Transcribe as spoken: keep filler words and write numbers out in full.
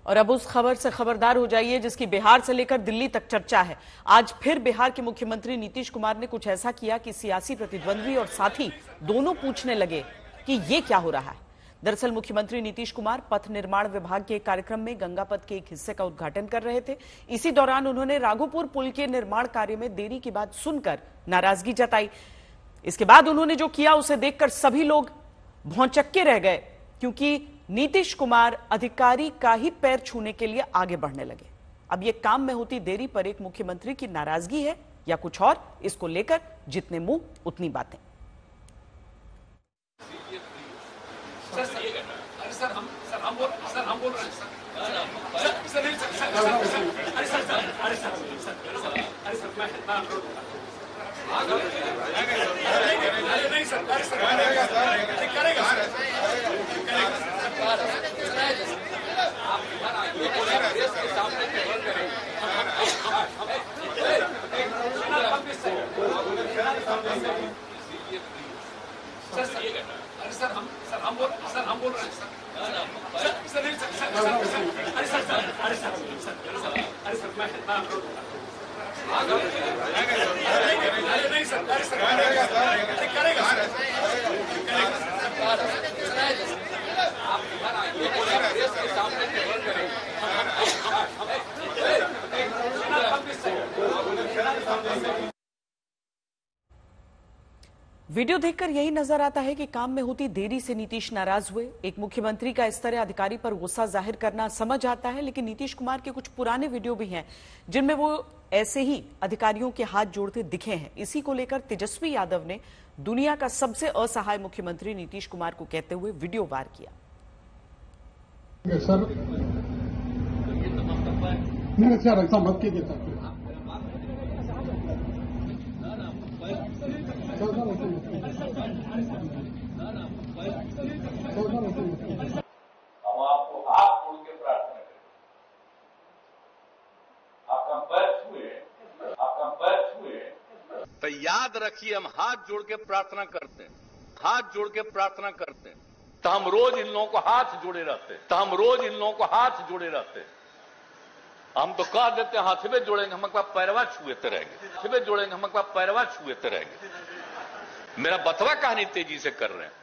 और अब उस खबर से खबरदार हो जाइए जिसकी बिहार से लेकर दिल्ली तक चर्चा है। आज फिर बिहार के मुख्यमंत्री नीतीश कुमार ने कुछ ऐसा किया कि सियासी प्रतिद्वंद्वी और साथी दोनों पूछने लगे कि ये क्या हो रहा है। दरअसल मुख्यमंत्री नीतीश कुमार पथ निर्माण विभाग के एक कार्यक्रम में गंगा पथ के एक हिस्से का उद्घाटन कर रहे थे। इसी दौरान उन्होंने राघोपुर पुल के निर्माण कार्य में देरी की बात सुनकर नाराजगी जताई। इसके बाद उन्होंने जो किया उसे देखकर सभी लोग भौंचक्के रह गए, क्योंकि नीतीश कुमार अधिकारी का ही पैर छूने के लिए आगे बढ़ने लगे। अब ये काम में होती देरी पर एक मुख्यमंत्री की नाराजगी है या कुछ और, इसको लेकर जितने मुंह उतनी बातें। सर अरे सर हम सर हम बोल सर हम बोल रहे हैं सर सर नहीं सर सर अरे सर सर अरे सर अरे सर मैं अरे नहीं सर अरे सर अरे करेगा सर आप इधर आइए प्रेस के सामने टेबल करें सर सर अरे सर हम सर हम बोल सर हम बोल रहे हैं सर सर नहीं सर सर अरे सर सर अरे सर अरे सर मैं अरे नहीं सर अरे सर अरे करेगा सर आप इधर आइए प्रेस के सामने टेबल करें वीडियो देखकर यही नजर आता है कि काम में होती देरी से नीतीश नाराज हुए। एक मुख्यमंत्री का इस तरह अधिकारी पर गुस्सा जाहिर करना समझ आता है, लेकिन नीतीश कुमार के कुछ पुराने वीडियो भी हैं जिनमें वो ऐसे ही अधिकारियों के हाथ जोड़ते दिखे हैं। इसी को लेकर तेजस्वी यादव ने दुनिया का सबसे असहाय मुख्यमंत्री नीतीश कुमार को कहते हुए वीडियो वार किया। सर नहीं सर ऐसा मत कीजिए सर। हम आपको हाथ जोड़ के प्रार्थना करें, आपका पैर छुए, आपका पैर छुए। तो याद रखिए, हम हाथ जोड़ के प्रार्थना करते हैं, हाथ जोड़ के प्रार्थना करते हैं, तो हम रोज इन लोगों को हाथ जोड़े रहते हैं, तो हम रोज इन लोगों को हाथ जोड़े रहते हैं। हम तो कह देते हैं हाथ में जोड़ेंगे, हम अपना पैरवा छुएते रहेंगे, हाथ में जोड़ेंगे, हम अपना पैरवा छुएते रहेंगे। मेरा बतवा कहानी तेजी से कर रहे हैं।